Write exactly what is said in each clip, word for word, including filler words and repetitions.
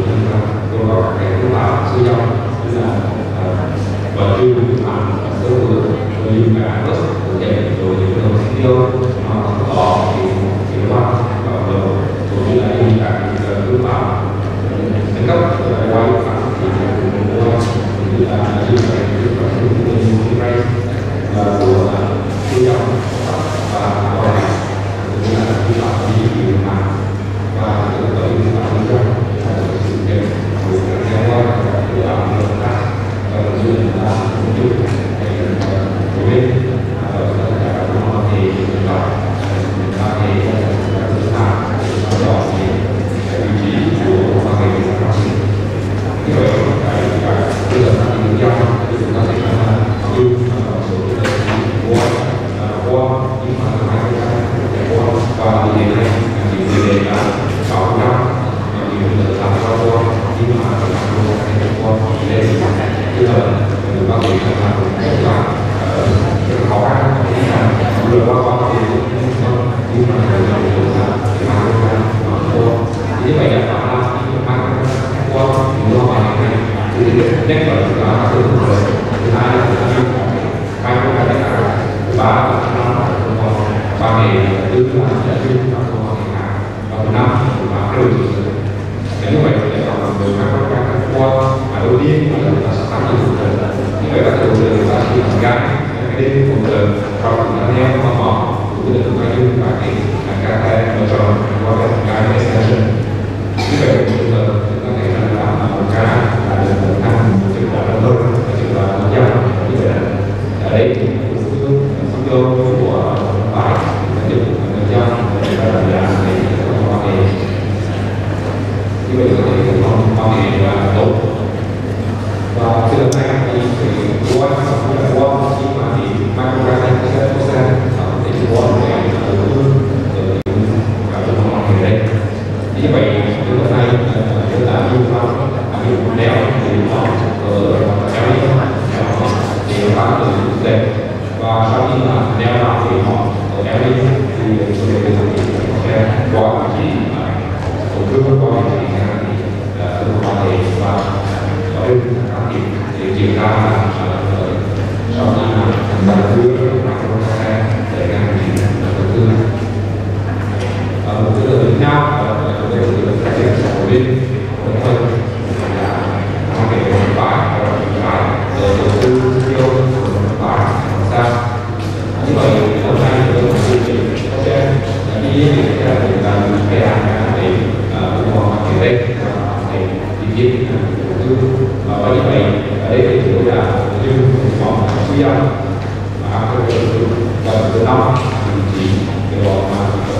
tôi có cái phương pháp sử dụng tức là vật tư làm sơ vừa tôi dùng cả rất cụ thể rồi những cái chi tiêu mà có thì thì nó và cũng như là dùng cả cái phương pháp nâng cấp ở ngoài pháp thì cũng như là dùng cái phương pháp sử dụng những cái của sử dụng và gọi là cũng như là phương pháp đi điều mà và tự tự phương pháp kinh doanh và sự kiện của các nhà quan của làm hợp tác và cũng như là cũng như cái của bên và tất cả các món thì chúng ta ta thì chúng ta chúng ta thì cái vị trí của hoa kỳ là phát triển như vậy cái cái bây giờ ta thì giao thì chúng ta sẽ là ưu số qua qua nhưng mà hai cái qua và thì này thì về là sáu năm thì bây giờ làm qua qua nhưng mà làm qua cái qua lên bây giờ chúng ta thì là là rất khó khăn vừa qua qua thì nhưng mà là làm là làm qua như vậy là tạo ra những cái qua mua vào này thì nhất là là từ thứ hai là hai cái cái là ba là năm ba ngày tư là giải quyết các câu hỏi hàng và thứ năm là cái đầu tư như vậy để tạo ra được các các qua mà đầu tiên là sẽ tăng được đầu tư như vậy các đầu tư là khi làm gắn cái đêm một giờ sau chúng ta theo mà mỏ cũng được chúng ta dùng và cái các cái lựa chọn qua cái cái extension như vậy bây giờ chúng ta thấy rằng là một cái là được tăng chừng là hơn chừng là một trăm như vậy ở đây thì cũng phấn đấu của phải được người dân và là để quan hệ như vậy có thể còn quan hệ là tốt và từ nay thì qua qua nhưng mà thì mang ra cái cái quốc gia để qua để đầu tư và đầu tư quan hệ đây như vậy từ nay chúng ta dùng vào dùng đèo thì nó ở đèo đi thì bán từ quốc tế và sau khi mà đeo vào thì họ ở đeo đi thì tôi để thì sẽ qua chỉ tổn thương qua thì thì tôi có thể và có đến các thì để kiểm tra là sau khi mà đầu tư mà chúng ta sẽ để các thì đầu tư một cái lời tiếp theo là chúng tôi được phát triển của bên đồng thời là có thể phải phải đầu tư tiêu phải sao như vậy hôm nay tôi cũng xin sẽ đi là làm cái hàng để ủng hộ cái đây để đi tiếp đầu tư và như vậy ở đây thì tôi là như phòng suy âm và tôi từ gần từ năm thì cái bộ mà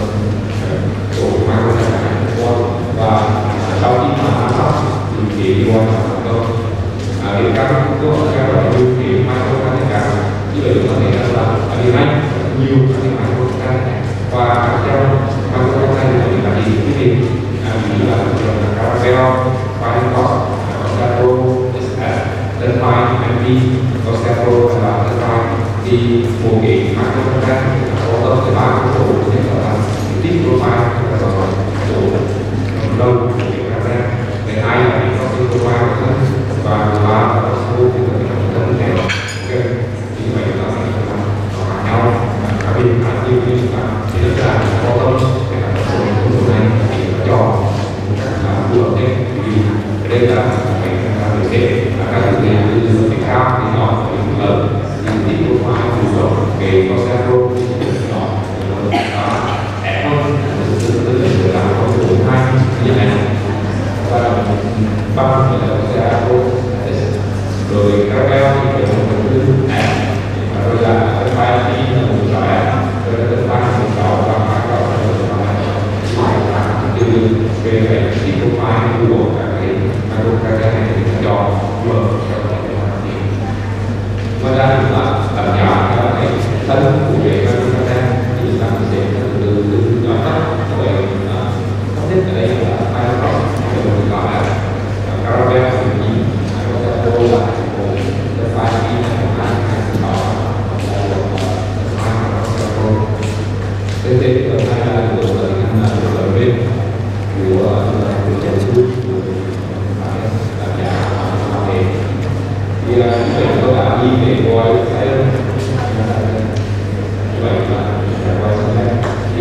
tổ mang ra và sau khi mà ăn xong thì thì đi qua thành công thì các quốc các loại như thì mang ra tất cả như vậy có thể là ở điều này nhiều các cái mang ra và theo mang ra thì là gì cái gì như là caramel, fine cost, Costco, Tân Mai, em pê, Costco và Tân Mai thì một cái mang ra có tâm cái ba cái số có thể là tiếp profile và số lâu để ra cái hai là có cái profile và thứ ba là số cái thân thể ok như vậy là nó khác nhau cả bên cả tiêu như là thì rất là có tâm cái là số số này thì nó cho là phù hợp đấy vì đây là cái là để là các thực hiện như cái cao thì nó phải lớn thì tiếp profile phù hợp cái có xe pro nó ép hơn tức là làm có thể hai như này và ba là sẽ rồi các béo thì phải đầu tư rồi là cái vai thì là một loại rồi là cái vai một sáu và hai sáu từ về cái cái profile của các cái macro các cái này thì cho mở ngoài ra thì là làm nhà các cái thân của cái macro các cái thì chúng ta sẽ từ từ nhỏ nhất vậy tốt nhất ở đây là hai loại rồi mình gọi là caramel thì nhìn có thể là cái file đi là hai hai sáu thế thế ở đây là của là bên của của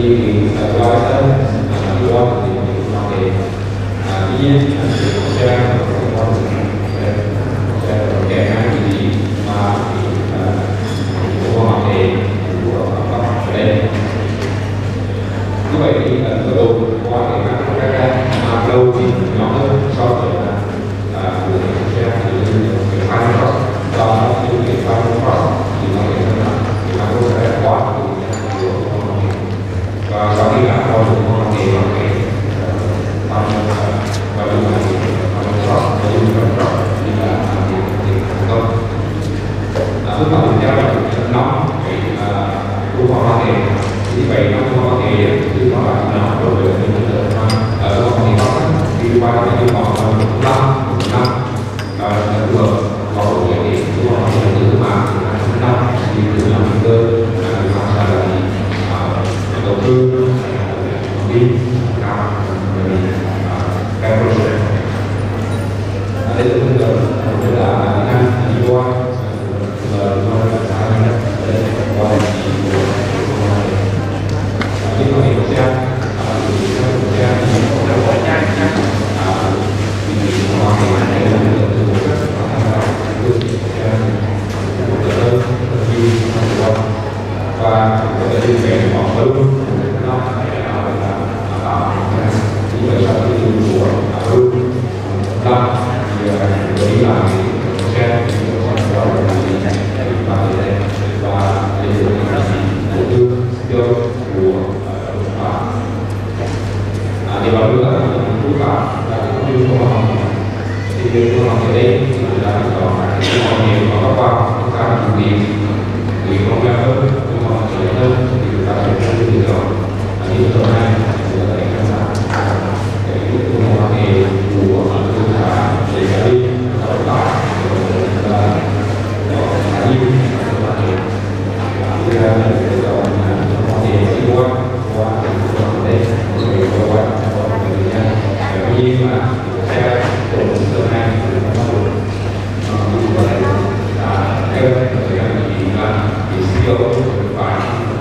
thì do đó đi qua thì mình có thể tuy nhiên sẽ sẽ kèm theo cái gì mà của họ thì của các đây như vậy thì ở đầu qua thì các các mà lâu thì nhỏ hơn so với là của sẽ thì cái file cross do cái file cross thì nó sẽ là cái file sẽ quá và sau khi đã có được con thì nó sẽ tăng và lưu lại file cross và lưu lại cross thì là thì thành công. Phức tạp tiếp theo là nóng cái khu vực hoa kỳ như vậy nó không có thể cứ nó là nó rồi về những cái mà ở trong thì nó đi qua cái yêu cầu là năm năm và phù hợp có độ tuổi thì khu vực thì thứ mà năm thì từ năm cơ là là đầu tư đi cao cái project đây là bây giờ là anh đi qua và cái điều về họ luôn nó là như vậy là cái điều của luôn năm thì đấy là cái xe đó là gì và và đây là đầu tư tiêu của à để bảo nữa là chúng ta là cũng như công học thì việc công học ở đây thì là có cái quan điểm của các bạn chúng ta chuẩn bị thì không ra hơn nhưng mà chỉ hơn thì chúng ta sẽ không được rồi là như hôm nay chúng ta đánh giá cái công học nghề của chúng ta để ra đi đào tạo và có khả năng thì là cái đó là công nghề đi qua qua đây rồi qua qua người nhà tuy nhiên mà sẽ tổ chức hôm nay nó như vậy là theo thời gian thì là thì siêu phải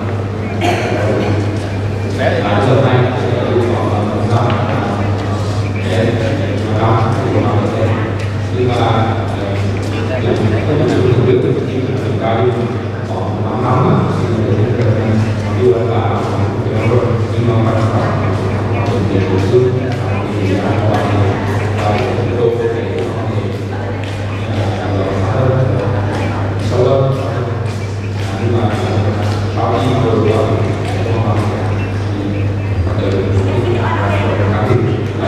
là giờ này sẽ được khoảng năm để năm thì nó sẽ nhưng mà không có sự thực hiện nhưng chúng ta đi khoảng năm năm thì như là nhưng mà phải phải để bổ sung thì là quan và đô thị sau đó nhưng mà sau khi mà được vào thì bắt đầu các thị là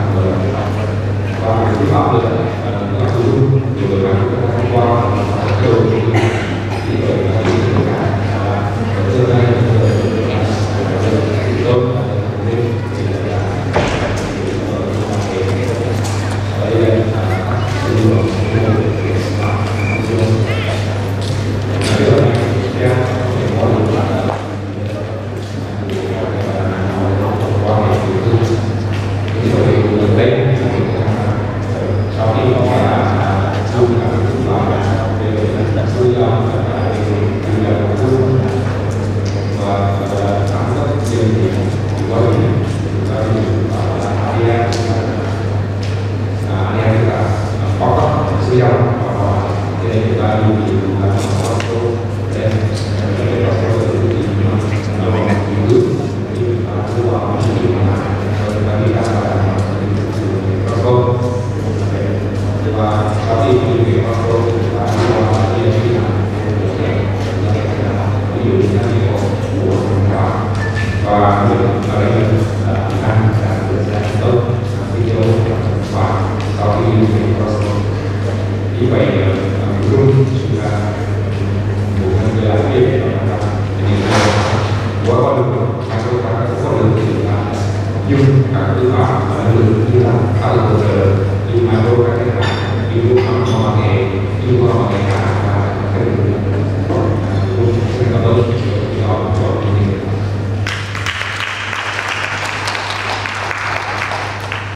và cái pháp luật nó sử dụng nhiều người thông qua cái đầu thì vậy là tương lai tốt nhưng mà đôi các cái là như lúc nó không có thể như không có thể